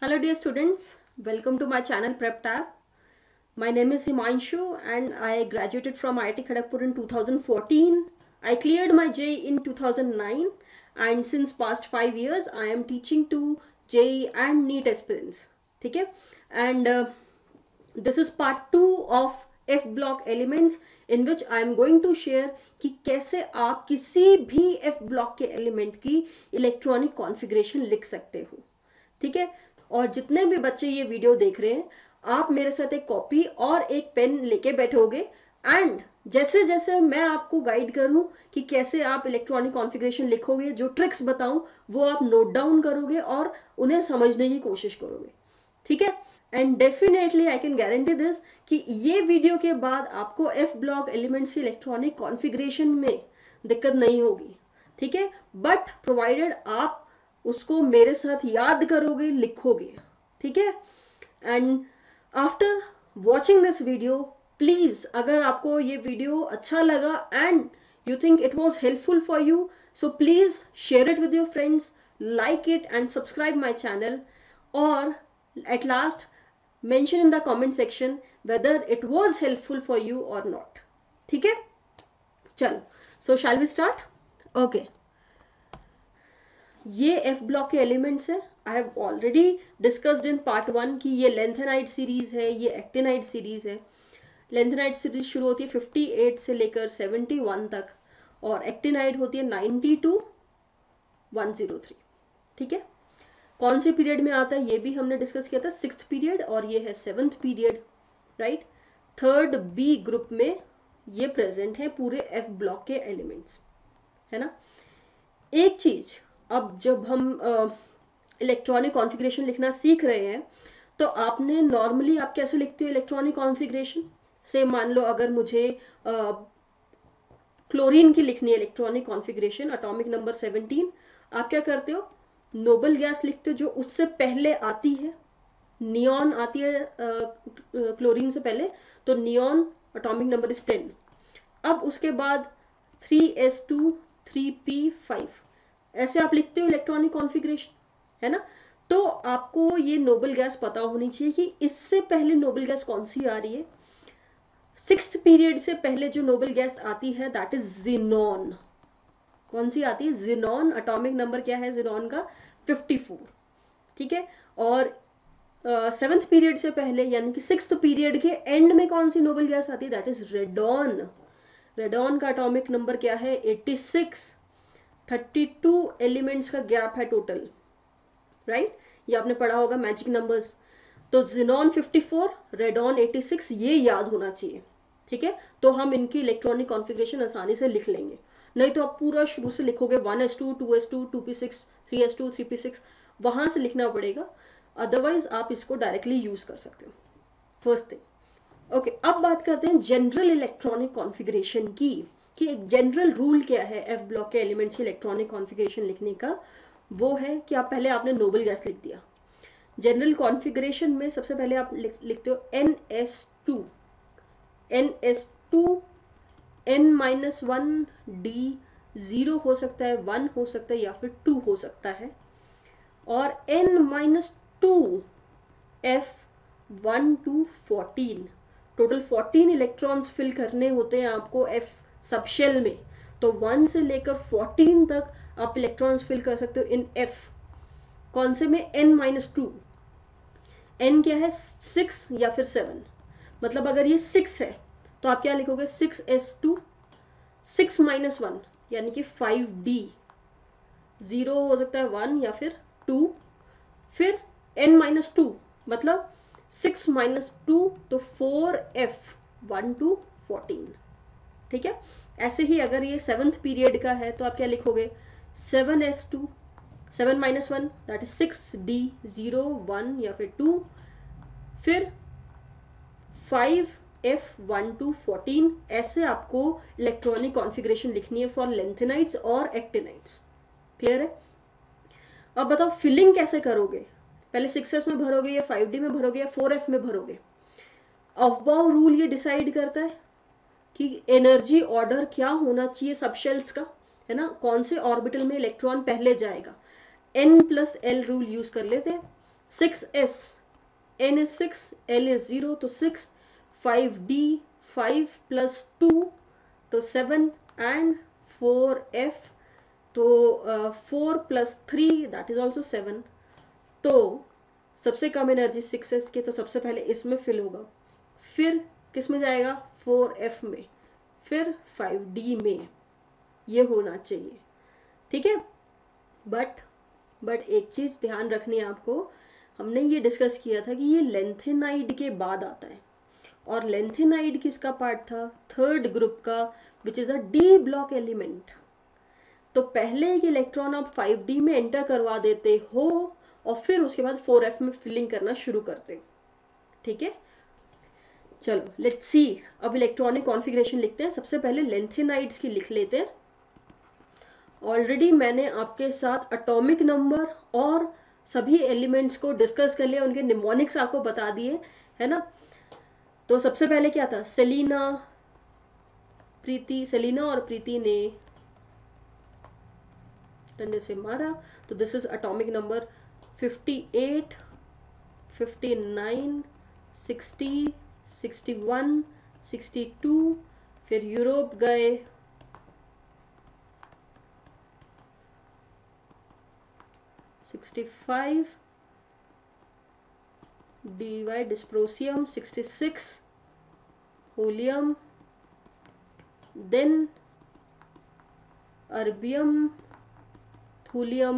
Hello dear students, welcome to my channel Prep Tab. My name is Himanshu and I graduated from IIT Kharagpur in 2014. I cleared my JEE in 2009 and since past 5 years I am teaching to JEE and NEET aspirants. ठीक है? And this is part 2 of F block elements in which I am going to share कि कैसे आप किसी भी F block के element की electronic configuration लिख सकते हो. ठीक है? और जितने भी बच्चे ये वीडियो देख रहे हैं आप मेरे साथ एक कॉपी और एक पेन लेके बैठोगे एंड जैसे जैसे मैं आपको गाइड करूं कि कैसे आप इलेक्ट्रॉनिक कॉन्फ़िगरेशन लिखोगे, जो ट्रिक्स बताऊं वो आप नोट डाउन करोगे और उन्हें समझने की कोशिश करोगे. ठीक है? And definitely I can guarantee this कि ये वीडियो के बाद आपको एफ ब्लॉक एलिमेंट्स की इलेक्ट्रॉनिक कॉन्फ़िगरेशन में दिक्कत नहीं होगी. ठीक है? बट प्रोवाइडेड आप उसको मेरे साथ याद करोगे, लिखोगे. ठीक है? And after watching this video please, अगर आपको ये वीडियो अच्छा लगा and you think it was helpful for you, so please share it with your friends, like it and subscribe my channel, or at last mention in the comment section whether it was helpful for you or not. ठीक है? चलो, so shall we start? Okay. ये F block के elements हैं. I have already discussed in part 1 कि ये lanthanide series है, ये एक्टिनाइड सीरीज है. लेंथेनाइड सीरीज शुरू होती है 58 से लेकर 71 तक और एक्टिनाइड होती है 90 टू 103. ठीक है? कौन से पीरियड में आता है ये भी हमने डिस्कस किया था, 6th पीरियड, और ये है 7th period. Right? 3rd B group में ये प्रेजेंट है पूरे एफ ब्लॉक के एलिमेंट्स, है ना. एक चीज, अब जब हम इलेक्ट्रॉनिक कॉन्फ़िगरेशन लिखना सीख रहे हैं तो आपने नॉर्मली आप कैसे लिखते हो इलेक्ट्रॉनिक कॉन्फ़िगरेशन से. मान लो अगर मुझे क्लोरीन की लिखनी है इलेक्ट्रॉनिक कॉन्फ़िगरेशन, एटॉमिक नंबर 17, आप क्या करते हो, नोबल गैस लिखते हो जो उससे पहले आती है. नियॉन आती है क्लोरीन से पहले, तो नियॉन एटॉमिक नंबर इज 10. अब उसके बाद 3s2 3p5 ऐसे आप लिखते हो इलेक्ट्रॉनिक कॉन्फ़िगरेशन, है ना. तो आपको ये नोबल गैस पता होनी चाहिए कि इससे पहले नोबल गैस कौन सी आ रही है. 6th पीरियड से पहले जो नोबल गैस आती है दैट इज जिनॉन. कौन सी आती है? जिनॉन. एटॉमिक नंबर क्या है जिनॉन का? 54. ठीक है? और 7th पीरियड से पहले यानी कि 6th पीरियड के एंड में कौन सी नोबल गैस आती है? That is radon. रेडॉन का एटॉमिक नंबर क्या है? 86. 32 एलिमेंट्स का गैप है टोटल. राइट? ये आपने पढ़ा होगा मैजिक नंबर्स. तो जिनॉन 54, रेडॉन 86, ये याद होना चाहिए. ठीक है? तो हम इनकी इलेक्ट्रॉनिक कॉन्फ़िगरेशन आसानी से लिख लेंगे. नहीं तो आप पूरा शुरू से लिखोगे 1s2 2s2 2p6 3s2 3p6, वहां से लिखना पड़ेगा. अदरवाइज आप इसको डायरेक्टली यूज कर सकते हो. First thing. ओके, अब बात करते हैं जनरल इलेक्ट्रॉनिक कॉन्फ़िगरेशन की, कि एक जनरल रूल क्या है एफ ब्लॉक के एलिमेंट्स की इलेक्ट्रॉनिक कॉन्फ़िगरेशन लिखने का. वो है कि आप पहले आपने नोबल गैस लिख दिया. जनरल कॉन्फ़िगरेशन में सबसे पहले आप लिखते हो ns2. ns2 n-1 d, 0 हो सकता है, 1 हो सकता है या फिर 2 हो सकता है. और n-2 f1 to 14, total 14 electrons fill करने होते हैं आपको एफ सबशेल में. तो 1 से लेकर 14 तक आप इलेक्ट्रॉन्स फिल कर सकते हो इन एफ. कौन से में? n-2. n क्या है? 6 या फिर 7. मतलब अगर ये 6 है तो आप क्या लिखोगे? 6s2 6 - 1 यानी कि 5d. 0 हो सकता है, 1 या फिर 2. फिर n-2 मतलब 6 - 2 तो 4f1 to 14. ठीक है? ऐसे ही अगर ये 7th पीरियड का है तो आप क्या लिखोगे? 7s2 7 - 1 दैट इज 6d, 0 1 या फिर 2. फिर 5f1 to 14. ऐसे आपको इलेक्ट्रॉनिक कॉन्फ़िगरेशन लिखनी है फॉर लेंथेनाइड्स और एक्टिनाइड्स. क्लियर है? अब बताओ फिलिंग कैसे करोगे. पहले 6s में भरोगे या 5d में भरोगे या 4f में भरोगे. अफबाउ रूल ये डिसाइड करता है कि एनर्जी ऑर्डर क्या होना चाहिए सबशेल्स का, है ना. कौन से ऑर्बिटल में इलेक्ट्रॉन पहले जाएगा. n+l रूल यूज कर लेते हैं. 6s, n is 6, l is 0 तो 6, 5d 5 plus 2 तो 7 and 4f तो 4 plus 3 that is also 7। तो सबसे कम एनर्जी 6s के, तो सबसे पहले इसमें फिल होगा, फिर किस में जाएगा 4f में, फिर 5d में, ये होना चाहिए। ठीक है, बट एक चीज ध्यान रखनी है आपको, हमने ये डिस्कस किया था कि ये लेंथेनाइड के बाद आता है, और लेंथेनाइड किसका पार्ट था, थर्ड ग्रुप का, which is a D block element. तो पहले एक इलेक्ट्रॉन आप 5d में एंटर करवा देते हो और फिर उसके बाद 4f में फिलिंग करना शुरू करते। ठीक है, चलो लेट्स सी, अब इलेक्ट्रॉनिक कॉन्फ़िगरेशन लिखते हैं। सबसे पहले लेंथेनाइड्स की लिख लेते हैं। ऑलरेडी मैंने आपके साथ एटॉमिक नंबर और सभी एलिमेंट्स को डिस्कस कर लिया, उनके निमोनिक्स आपको बता दिए, है ना। तो सबसे पहले क्या था, सेलिना और प्रीति ने डंडे से मारा, तो दिस इज एटॉमिक नंबर 58, 59, 60, 61, 62। फिर यूरोप गए, 65, dy dysprosium 66, holmium, then erbium, thulium,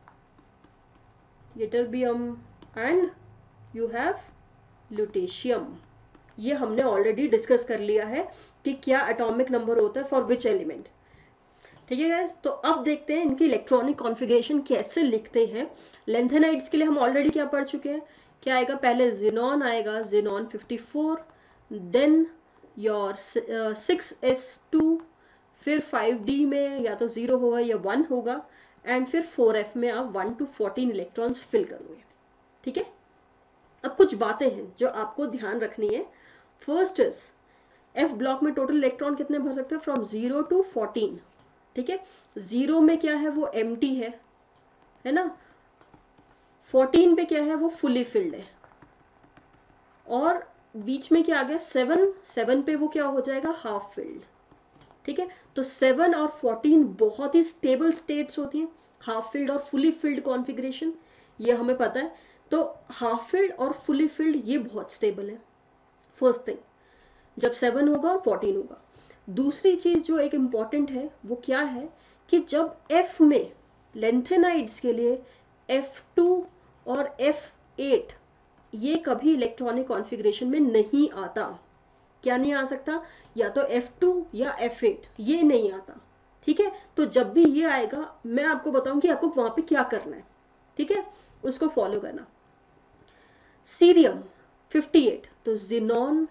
ytterbium and you have lutetium. ये हमने ऑलरेडी डिस्कस कर लिया है कि क्या एटॉमिक नंबर होता है फॉर विच एलिमेंट। ठीक है गाइस, तो अब देखते हैं इनकी इलेक्ट्रॉनिक कॉन्फ़िगरेशन कैसे लिखते हैं। लेंथेनाइड्स के लिए हम ऑलरेडी क्या पढ़ चुके हैं, क्या आएगा, पहले जिनॉन आएगा, जिनॉन 54, देन योर 6s2, फिर 5d में या तो 0 होगा या 1 होगा, एंड फिर 4f में आप 1 to 14 इलेक्ट्रॉन्स फिल करोगे। ठीक है, अब कुछ बातें हैं जो आपको ध्यान रखनी है। फर्स्ट इज, एफ ब्लॉक में टोटल इलेक्ट्रॉन कितने भर सकते हैं, फ्रॉम 0 to 14। ठीक है, 0 में क्या है, वो एम्प्टी है ना। 14 पे क्या है, वो फुली फिल्ड है, और बीच में क्या आ गया 7 पे वो क्या हो जाएगा, हाफ फिल्ड। ठीक है, तो 7 और 14 बहुत ही स्टेबल स्टेट्स होती हैं, हाफ फिल्ड और फुली फिल्ड कॉन्फ़िगरेशन, ये हमें पता है। तो हाफ फिल्ड और फुली फिल्ड ये बहुत स्टेबल है, फर्स्ट थिंग, जब 7 होगा और 14 होगा। दूसरी चीज जो एक इम्पॉर्टेंट है वो क्या है कि जब F में लेंथेनाइड्स के लिए F2 और F8 ये कभी इलेक्ट्रॉनिक कॉन्फ़िगरेशन में नहीं आता। क्या नहीं आ सकता, या तो F2 या F8, ये नहीं आता। ठीक है, तो जब भी ये आएगा मैं आपको बताऊं कि आपको वहां पे क्या करना है। ठीक है, उसको फॉलो करना। सीरियम 58, तो जिनॉन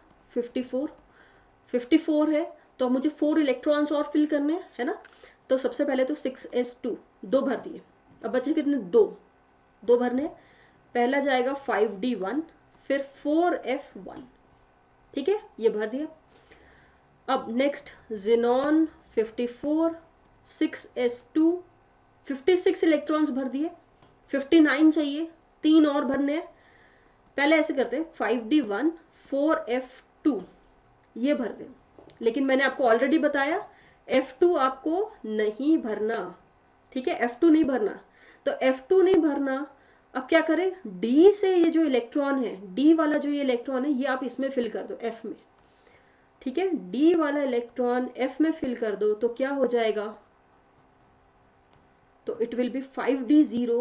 54 है, तो मुझे 4 इलेक्ट्रॉन्स और फिल करने हैं, है ना। तो सबसे पहले तो 6s2 2 भर दिए, अब बचे कितने, 2 भरने। पहला जाएगा 5d1, फिर 4f1। ठीक है, ये भर दिया। अब नेक्स्ट जिनॉन 54, 6s2, 56 इलेक्ट्रॉन्स भर दिए, 59 चाहिए, 3 और भरने हैं। पहले ऐसे करते हैं 5d1, 4f2, ये भर दें। लेकिन मैंने आपको ऑलरेडी बताया F2 आपको नहीं भरना। ठीक है, F2 नहीं भरना, तो F2 नहीं भरना। अब क्या करें, D से ये जो इलेक्ट्रॉन है, D वाला जो ये इलेक्ट्रॉन है, ये आप इसमें फिल कर दो F में। ठीक है, D वाला इलेक्ट्रॉन F में फिल कर दो, तो क्या हो जाएगा, तो it will be 5d0,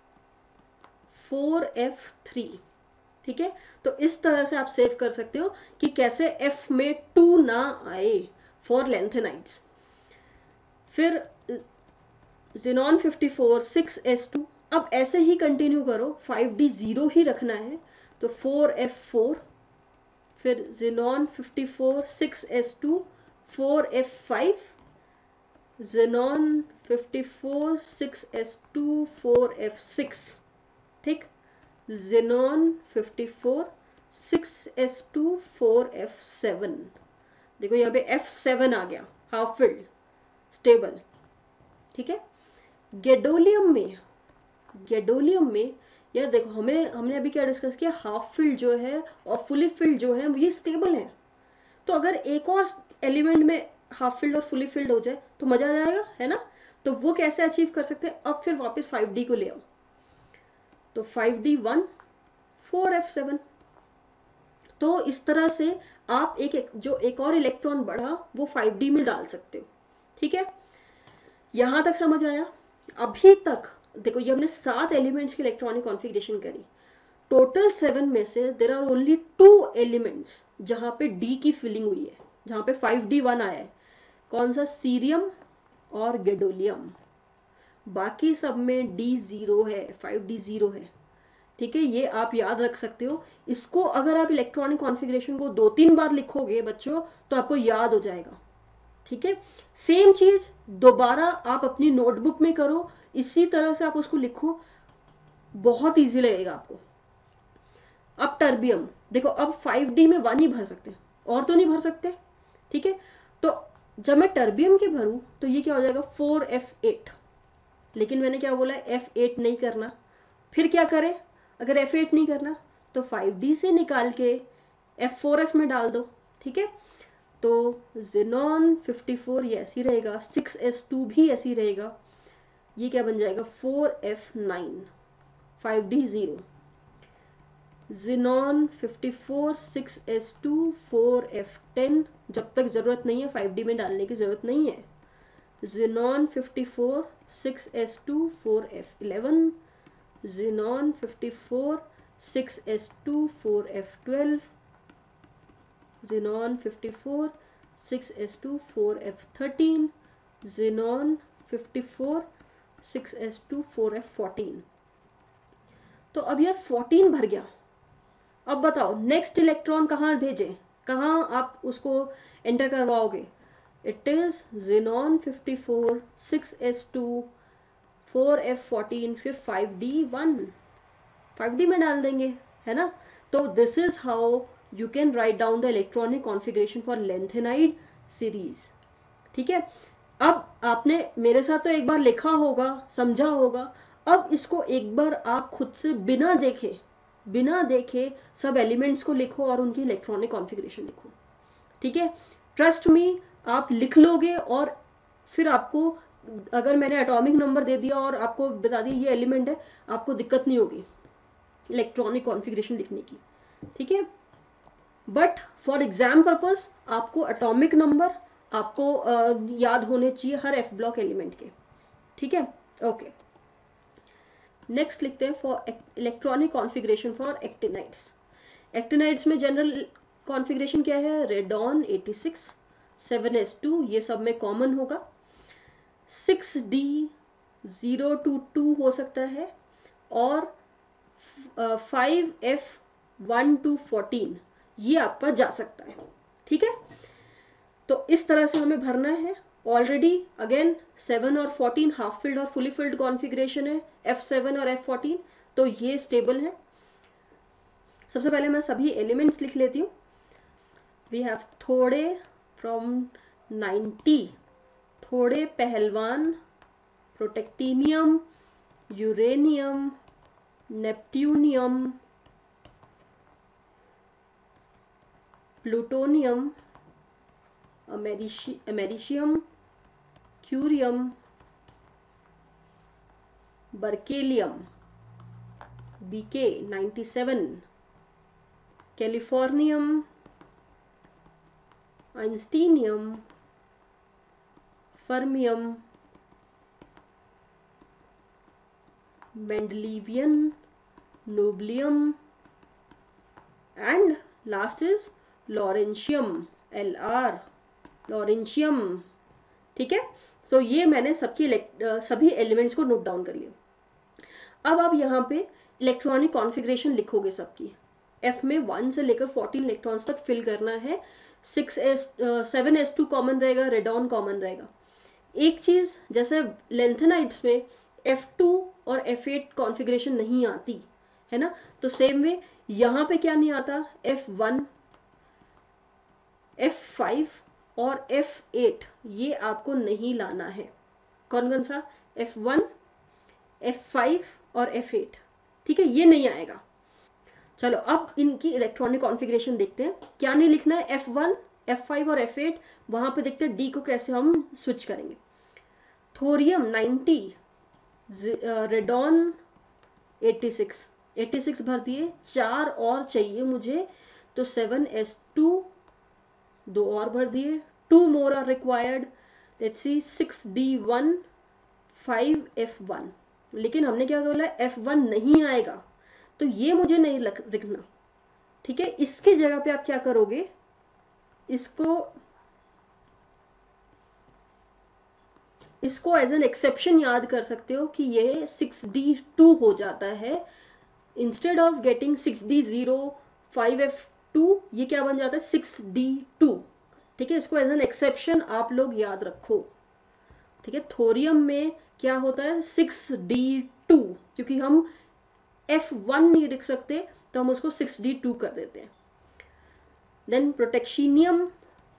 4f3। ठीक है, तो इस तरह से आप सेव कर सकते हो कि कैसे F में 2 ना आए फॉर लेंथेनाइड्स। फिर जिनॉन 54, 6s2, अब ऐसे ही कंटिन्यू करो, 5d0 ही रखना है, तो 4f4, फिर xenon 54, 6s2, 4f5, xenon 54, 6s2, 4f6। ठीक, जिनॉन 54, 6s2, 4f7। देखो यहाँ पे f7 आ गया, हाफ फिल्ड स्टेबल। ठीक है, गैडोलियम में यार देखो, हमने अभी क्या डिस्कस किया, हाफ फिल्ड जो है और फुली फिल्ड जो है ये स्टेबल है। तो अगर एक और एलिमेंट में हाफ फिल्ड और फुली फिल्ड हो जाए तो मजा आ जाएगा, है ना। तो वो कैसे अचीव कर सकते हैं, अब फिर वापस 5D को ले आओ। तो 5D1 4F7। तो इस तरह से आप जो एक और इलेक्ट्रॉन बढ़ा वो 5D में डाल सकते हो। ठीक है, यहां तक समझ आया। अभी तक देखो, ये हमने 7 एलिमेंट्स की इलेक्ट्रॉनिक कॉन्फ़िगरेशन करी। टोटल 7 में से देर आर ओनली 2 एलिमेंट्स जहां पे डी की फिलिंग हुई है, जहां पे 5D1 आया है। कौन सा, सीरियम और गैडोलियम। बाकी सब में डी 0 है, 5D 0 है। ठीक है, ये आप याद रख सकते हो। इसको अगर आप इलेक्ट्रॉनिक कॉन्फ़िगरेशन को 2-3 बार लिखोगे बच्चों तो आपको याद हो जाएगा। ठीक है, सेम चीज दोबारा आप अपनी नोटबुक में करो, इसी तरह से आप उसको लिखो, बहुत इजी लगेगा आपको। अब टर्बियम देखो, अब 5D में 1 ही भर सकते हैं, और तो नहीं भर सकते। ठीक है, तो जब मैं टर्बियम के भरूं तो ये क्या हो जाएगा, 4F8। लेकिन मैंने क्या बोला, F8 नहीं करना। फिर क्या करें, अगर F8 नहीं करना तो 5D से निकाल के F4F में डाल दो। ठीक है, तो ज़ेनॉन 54 ये ऐसी रहेगा, 6s2 भी ऐसी रहेगा। ये क्या बन जाएगा, 4F9, 5D 0। Xenon 54 6s2 4F10, जब तक ज़रूरत नहीं है 5D में डालने की ज़रूरत नहीं है। Xenon 54 6s2 4F11, xenon 54 6s2 4F12, xenon 54 6s2 4F13, xenon 54 6s2 4F14। तो अब यार 14 भर गया। अब बताओ नेक्स्ट इलेक्ट्रॉन कहाँ भेजें, कहाँ आप उसको एंटर करवाओगे। It is xenon 54 6s2 4F14, फिर 5D1, 5D में डाल देंगे, है ना। तो this is how you can write down the electronic configuration for lanthanide series। ठीक है, अब आपने मेरे साथ तो एक बार लिखा होगा, समझा होगा। अब इसको एक बार आप खुद से बिना देखे सब एलिमेंट्स को लिखो और उनकी इलेक्ट्रॉनिक कॉन्फ़िगरेशन लिखो। ठीक है, ट्रस्ट मी, आप लिख लोगे और फिर आपको, अगर मैंने एटॉमिक नंबर दे दिया और आपको बता दिया ये एलिमेंट है, आपको दिक्कत नहीं होगी इलेक्ट्रॉनिक कॉन्फ़िगरेशन लिखने की। ठीक है, बट फॉर एग्जाम पर्पस आपको एटॉमिक नंबर आपको याद होने चाहिए हर एफ ब्लॉक एलिमेंट के। ठीक है, ओके। नेक्स्ट लिखते हैं for electronic configuration for actinides. Actinides में जनरल कॉन्फ़िगरेशन क्या है, रेडॉन 86 7s2, ये सब में कॉमन होगा। 6D 0 to 2 हो सकता है, और 5F1 to 14 ये आपका जा सकता है। ठीक है, तो इस तरह से हमें भरना है। ऑलरेडी अगेन 7 और 14 हाफ फिल्ड और फुली फिल्ड कॉन्फ़िगरेशन है, F7 और F14, तो ये स्टेबल है। सबसे पहले मैं सभी एलिमेंट्स लिख लेती हूँ। वी हैव थोड़े फ्रॉम 90, थोड़े पहलवान, protactinium, uranium, neptunium, plutonium, americium, curium, berkelium, BK 97, californium, einsteinium, fermium, mendelevium, nobelium, and last is lawrencium, LR, lawrencium. ठीक है, सो ये मैंने सभी एलिमेंट्स को नोट डाउन कर लिया। अब आप यहाँ पे इलेक्ट्रॉनिक कॉन्फ़िगरेशन लिखोगे सबकी। F में 1 से लेकर 14 इलेक्ट्रॉन्स तक फिल करना है। 7s2 कॉमन रहेगा, रेडॉन कॉमन रहेगा। एक चीज, जैसे लेंथेनाइड्स में F2 और F8 कॉन्फ़िगरेशन नहीं आती है ना, तो सेम वे यहाँ पे क्या नहीं आता, F1, F5 और F8 ये आपको नहीं लाना है। कौन कौन सा, F1, F5 और F8। ठीक है, ये नहीं आएगा। चलो अब इनकी इलेक्ट्रॉनिक कॉन्फ़िगरेशन देखते हैं। क्या नहीं लिखना है, F1, F5 और F8, वहां पे देखते हैं डी को कैसे हम स्विच करेंगे। थोरियम 90, रेडॉन 86 भर दिए, 4 और चाहिए मुझे, तो 7s2, 2 और भर दिए, 2 more are required, let's see 6d1, 5f1। लेकिन हमने क्या बोला, F1 नहीं आएगा, तो ये मुझे नहीं लिखना। ठीक है, इसकी जगह पे आप क्या करोगे, इसको एज एन एक्सेप्शन याद कर सकते हो कि ये 6d2 हो जाता है। Instead of getting 6d0, 5f2, ये क्या बन जाता है 6d2। ठीक है, इसको एज एन एक्सेप्शन आप लोग याद रखो। ठीक है, थोरियम में क्या होता है 6d2, क्योंकि हम F1 नहीं लिख सकते तो हम उसको 6d2 कर देते हैं। Then प्रोटेक्शीनियम,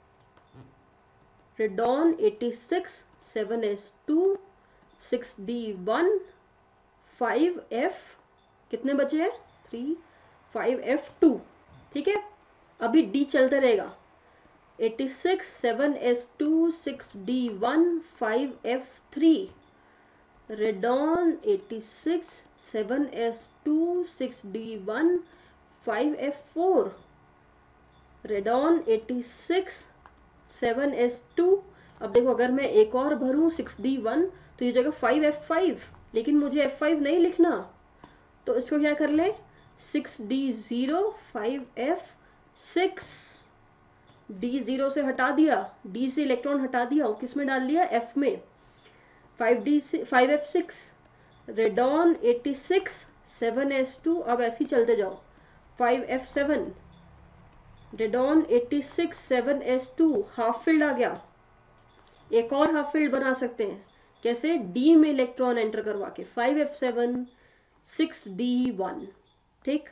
radon 86, 7s2, 6d1, 5f, कितने बचे हैं 3, 5f2। ठीक है, अभी डी चलता रहेगा, 86, 7s2, 6d1, 5f3, radon 86, 7s2, 6d1, 5f4, radon 86, 7s2। अब देखो अगर मैं एक और भरूं 6d1 तो ये जगह 5f5, लेकिन मुझे f5 नहीं लिखना, तो इसको क्या कर ले 6d0, 5f6, d0 से हटा दिया, d से इलेक्ट्रॉन हटा दिया, किस में डाल लिया f में, 5f6, रेडॉन 86, 7s2, अब ऐसे ही चलते जाओ, 5f7, radon 86, 7s2, half field आ गया। एक और हाफ फील्ड बना सकते हैं, कैसे, डी में इलेक्ट्रॉन एंटर करवा के, 5f7, 6d1। ठीक,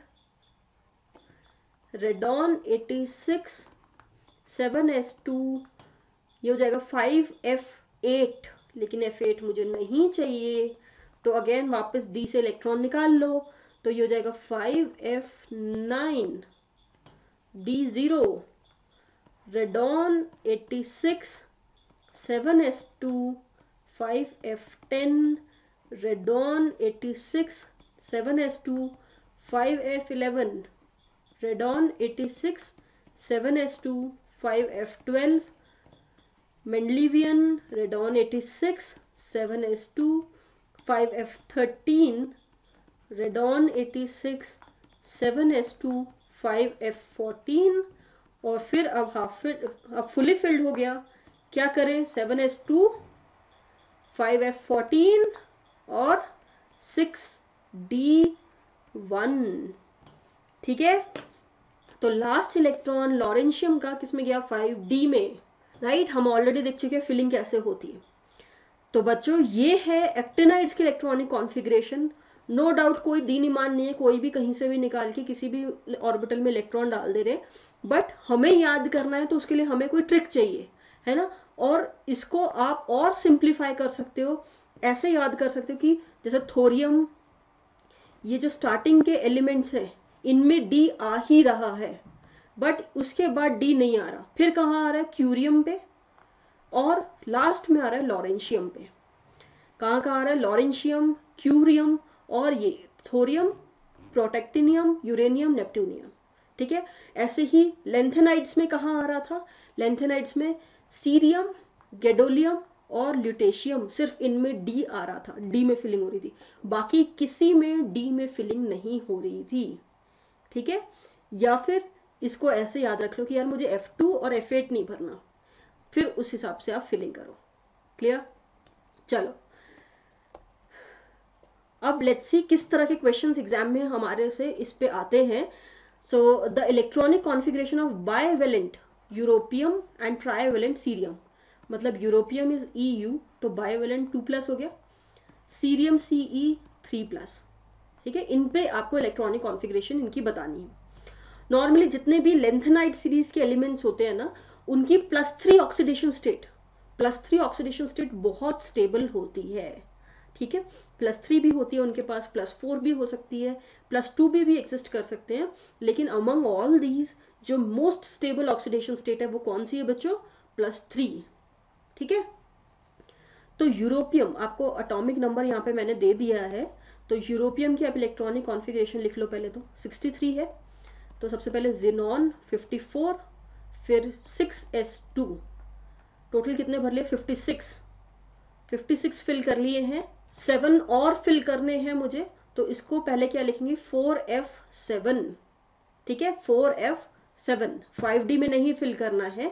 रेडॉन 86, 7s2, ये हो जाएगा 5f8, लेकिन f8 मुझे नहीं चाहिए, तो अगेन वापस डी से इलेक्ट्रॉन निकाल लो, तो ये हो जाएगा 5f9, d0, radon 86, 7s2, 5f10, radon 86, 7s2, 5f11, radon 86, 7s2, 5f12, mendelevium, radon 86, 7s2, 5f13, radon 86, 7s2, 5f14, और फिर अब अब फुली फिल्ड हो गया, क्या करें, 7s2, 5f14 और 6d1। ठीक है, तो लास्ट इलेक्ट्रॉन लॉरेंशियम का किसमें गया, 5d में, राइट। हम ऑलरेडी देख चुके हैं फिलिंग कैसे होती है। तो बच्चों ये है एक्टिनाइड्स की इलेक्ट्रॉनिक कॉन्फ़िगरेशन। नो डाउट कोई दीन ईमान नहीं है, कोई भी कहीं से भी निकाल के किसी भी ऑर्बिटल में इलेक्ट्रॉन डाल दे रहे, बट हमें याद करना है तो उसके लिए हमें कोई ट्रिक चाहिए, है ना। और इसको आप और सिंप्लीफाई कर सकते हो, ऐसे याद कर सकते हो कि जैसे थोरियम, ये जो स्टार्टिंग के एलिमेंट्स हैं इनमें डी आ ही रहा है, बट उसके बाद डी नहीं आ रहा, फिर कहाँ आ रहा है, क्यूरियम पे, और लास्ट में आ रहा है लॉरेंशियम पे। कहाँ कहाँ आ रहा है, लॉरेंशियम, क्यूरियम, और ये थोरियम, प्रोटेक्टिनियम, यूरेनियम, नेप्ट्यूनियम। ठीक है, ऐसे ही लेंथेनाइड्स में कहाँ आ रहा था, लेंथेनाइड्स में सीरियम, गैडोलियम और ल्यूटेशियम, सिर्फ इनमें डी आ रहा था, डी में फिलिंग हो रही थी, बाकी किसी में डी में फिलिंग नहीं हो रही थी। ठीक है, या फिर इसको ऐसे याद रख लो कि यार मुझे F2 और F8 नहीं भरना, फिर उस हिसाब से आप फिलिंग करो। क्लियर, चलो अब लेट्स सी किस तरह के क्वेश्चंस एग्जाम में हमारे से इस पे आते हैं। So the electronic configuration of bivalent europium and trivalent cerium, मतलब यूरोपियम इज EU, तो बाइवेलेंट 2+ हो गया, सीरियम CE 3+। ठीक है, इन पे आपको इलेक्ट्रॉनिक कॉन्फ़िगरेशन इनकी बतानी है। नॉर्मली जितने भी लेंथेनाइड सीरीज के एलिमेंट्स होते हैं ना, उनकी +3 ऑक्सीडेशन स्टेट, +3 ऑक्सीडेशन स्टेट बहुत स्टेबल होती है। ठीक है, +3 भी होती है उनके पास, +4 भी हो सकती है, +2 भी एग्जिस्ट कर सकते हैं, लेकिन अमंग ऑल दीज जो मोस्ट स्टेबल ऑक्सीडेशन स्टेट है वो कौन सी है बच्चों? +3। ठीक है, तो यूरोपियम आपको एटॉमिक नंबर यहाँ पे मैंने दे दिया है, तो यूरोपियम की आप इलेक्ट्रॉनिक कॉन्फ़िगरेशन लिख लो। पहले तो 63 है, तो सबसे पहले ज़ेनॉन 54, फिर 6s2, टोटल कितने भर लिए? 56 फिल कर लिए हैं, 7 और फिल करने हैं मुझे, तो इसको पहले क्या लिखेंगे? 4f7। ठीक है, 4f7, 5d में नहीं फिल करना है,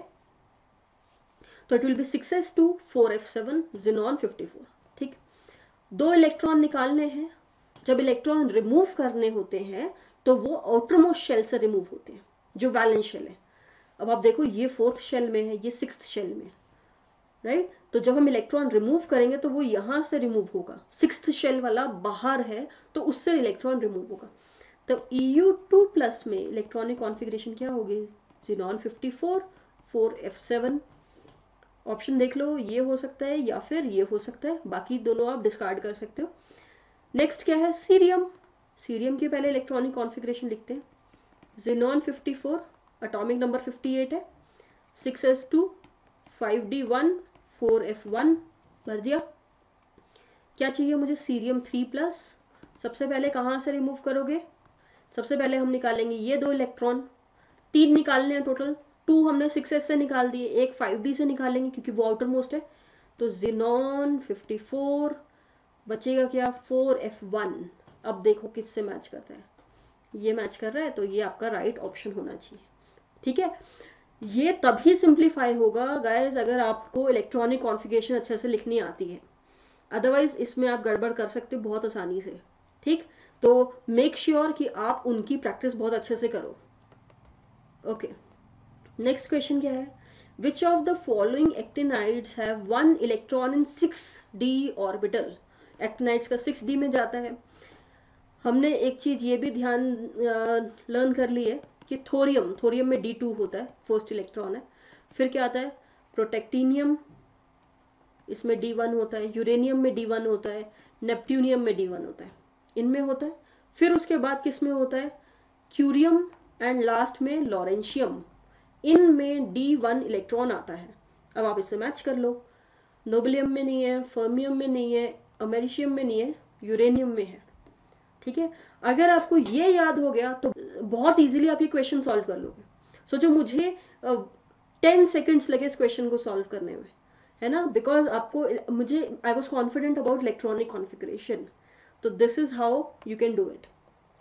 तो it will be 6s2 4f7 xenon 54। ठीक, 2 इलेक्ट्रॉन निकालने हैं। जब इलेक्ट्रॉन रिमूव करने होते हैं तो वो आउटर मोस्ट शेल से रिमूव होते हैं, जो वैलेंस शेल है। अब आप देखो, ये 4th शेल में है, ये 6th शेल में, राइट? तो जब हम इलेक्ट्रॉन रिमूव करेंगे तो वो यहां से रिमूव होगा, 6th शेल वाला बाहर है तो उससे इलेक्ट्रॉन रिमूव होगा। तब EU2+ में इलेक्ट्रॉनिक कॉन्फ़िगरेशन क्या होगी? Xenon 54 4f7। ऑप्शन देख लो, ये हो सकता है या फिर ये हो सकता है, बाकी दोनों आप डिस्कार्ड कर सकते हो। नेक्स्ट क्या है? सीरियम। सीरियम के पहले इलेक्ट्रॉनिक कॉन्फ़िगरेशन लिखते हैं। ज़ेनॉन 54, एटॉमिक नंबर 58 है, 6s2 5d1 4f1 भर दिया। क्या चाहिए मुझे? सीरियम 3+। सबसे पहले कहाँ से रिमूव करोगे? सबसे पहले हम निकालेंगे ये 2 इलेक्ट्रॉन, 3 निकालने हैं टोटल, 2 हमने 6s से निकाल दिए, एक 5d से निकालेंगे क्योंकि वो आउटर मोस्ट है। तो ज़ेनॉन 54 बचेगा क्या? 4f1। अब देखो किससे मैच करता है, ये मैच कर रहा है, तो ये आपका राइट ऑप्शन होना चाहिए। ठीक है, ये तभी सिंप्लीफाई होगा गाइस अगर आपको इलेक्ट्रॉनिक कॉन्फ़िगरेशन अच्छे से लिखनी आती है, अदरवाइज इसमें आप गड़बड़ कर सकते हो बहुत आसानी से। ठीक, तो मेक श्योर कि आप उनकी प्रैक्टिस बहुत अच्छे से करो। ओके, नेक्स्ट क्वेश्चन क्या है? Which of the following actinides have 1 electron in 6d orbital? Actinides का 6d में जाता है। हमने एक चीज ये भी ध्यान लर्न कर ली है कि थोरियम में D2 होता है, फर्स्ट इलेक्ट्रॉन है। फिर क्या आता है? प्रोटेक्टिनियम, इसमें D1 होता है, यूरेनियम में D1 होता है, नेपट्यूनियम में D1 होता है, इनमें होता है। फिर उसके बाद किस में होता है? क्यूरियम, एंड लास्ट में लॉरेंशियम, इनमें D1 इलेक्ट्रॉन आता है। अब आप इससे मैच कर लो, नोबेलियम में नहीं है, फर्मियम में नहीं है, अमेरिशियम में नहीं है, यूरेनियम में है। ठीक है, अगर आपको ये याद हो गया तो बहुत इजीली आप ये क्वेश्चन सॉल्व कर लोगे। सोचो मुझे 10 सेकेंड्स लगे इस क्वेश्चन को सॉल्व करने में, है ना, बिकॉज आपको मुझे I was confident about electronic configuration. तो this is how you can do it.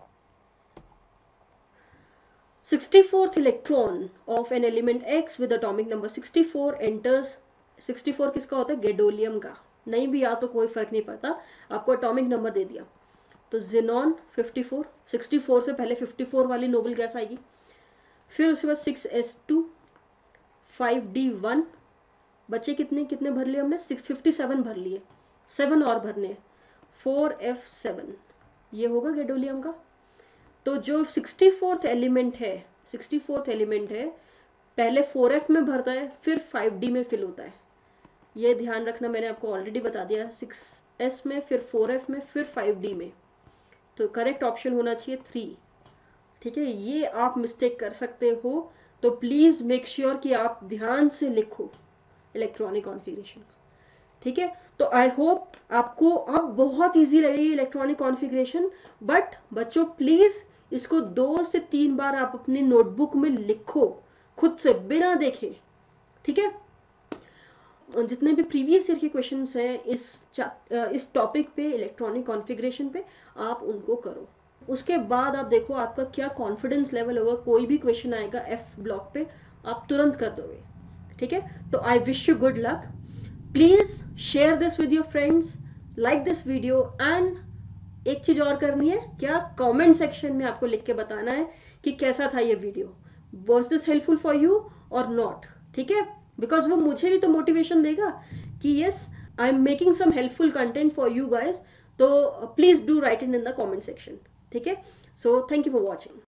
64th electron of an element X with atomic number 64 enters. 64 किसका होता है? गैडोलियम का। नहीं भी याद तो कोई फर्क नहीं पड़ता, आपको एटॉमिक नंबर दे दिया। तो ज़ेनॉन 54, 64 से पहले 54 वाली नोबल गैस आएगी। फिर उसके बाद 6s2 5d1, बचे कितने भर लिए हमने? 57 भर लिए, 7 और भरने, 4f7, ये होगा गैडोलियम का। तो जो 64th एलिमेंट है पहले 4f में भरता है, फिर 5d में फिल होता है। ये ध्यान रखना, मैंने आपको ऑलरेडी बता दिया, 6s में, फिर 4f में, फिर 5d में। तो करेक्ट ऑप्शन होना चाहिए 3। ठीक है, ये आप मिस्टेक कर सकते हो, तो प्लीज मेक श्योर कि आप ध्यान से लिखो इलेक्ट्रॉनिक कॉन्फ़िगरेशन। ठीक है, तो आई होप आपको अब बहुत इजी लगेगी इलेक्ट्रॉनिक कॉन्फ़िगरेशन। बट बच्चों प्लीज इसको 2 से 3 बार आप अपनी नोटबुक में लिखो, खुद से, बिना देखे। ठीक है, जितने भी प्रीवियस ईयर के क्वेश्चंस हैं इस टॉपिक पे, इलेक्ट्रॉनिक कॉन्फ़िगरेशन पे, आप उनको करो। उसके बाद आप देखो आपका क्या कॉन्फिडेंस लेवल होगा, कोई भी क्वेश्चन आएगा F ब्लॉक पे आप तुरंत कर दोगे। ठीक है, तो I wish you good luck. Please share this with your friends, like this video, and एक चीज और करनी है क्या, कमेंट सेक्शन में आपको लिख के बताना है कि कैसा था ये वीडियो, was this helpful for you और नॉट। ठीक है, बिकॉज वो मुझे भी तो मोटिवेशन देगा कि yes I am making some helpful content for you guys. तो please do write it in the comment section. ठीक है, so thank you for watching.